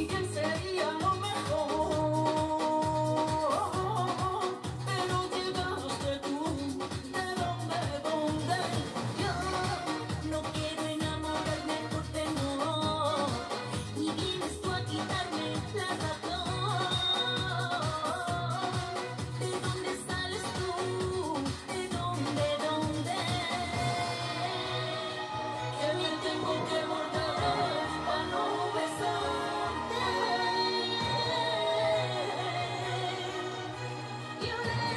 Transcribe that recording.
bien sería lo mejor, pero llegaste tú, ¿de dónde? Yo no quiero enamorarme por temor, y vienes tú a quitarme la razón. ¿De dónde sales tú? ¿De dónde? Que me tengo que morder para no besarte. You